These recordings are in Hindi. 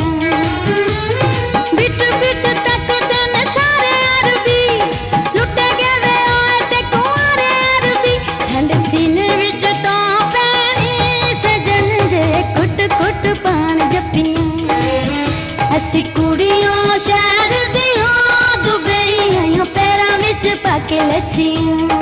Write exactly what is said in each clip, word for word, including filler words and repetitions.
बिट बिट तकदे ने सारे अरबी लुटे गए ओए ते कुआरे अरबी ठंड सीने विच तो पैनी सजन जे कुट कुट पान जपियां असी कुड़ियां शहर दियां दुबई आइयां पैरां विच पाके लच्छियां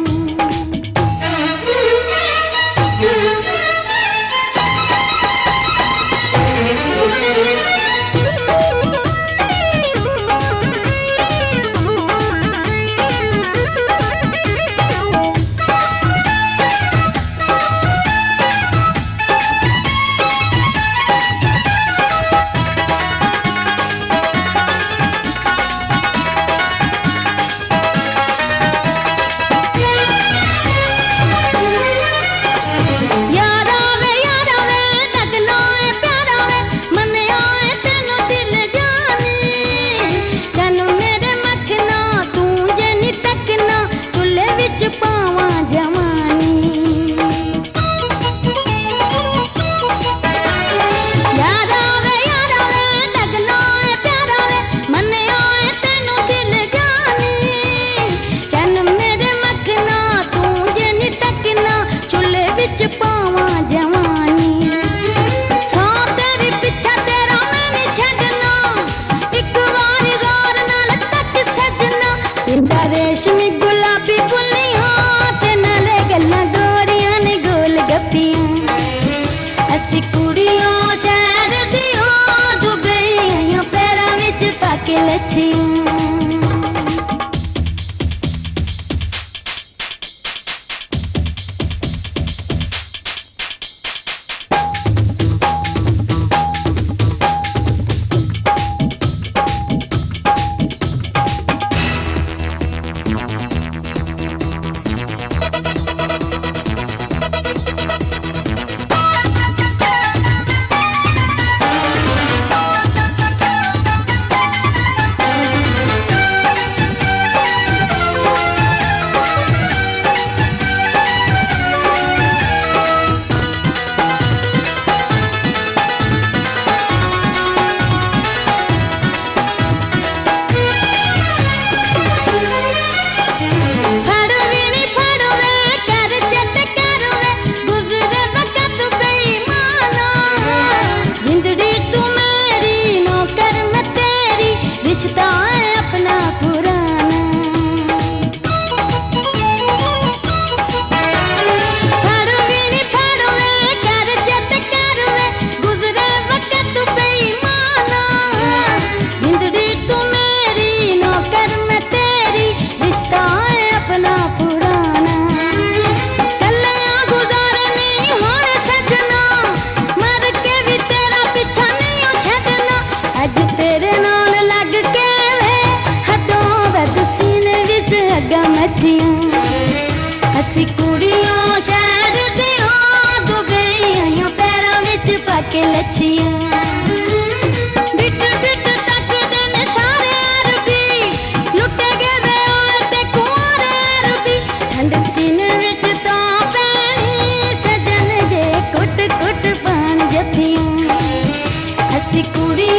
रेशमी गुलाबी गुलियां ते नाले गल्लां गोरियां ने गोल गप्पियां असी कुड़ियां शहर दियां दुबई आइयां पैरां विच पाके लच्छियां असी कुड़ियां शहर दियां दुबई आइयां पैरां विच पाके लच्छियां बिट बिट तकदे ने सारे अरबी लुटे गए ओए ते कुआरे अरबी ठंड सीने विच तो पैनी सजन जे कुट कुट पान जपियां असी कुड़ी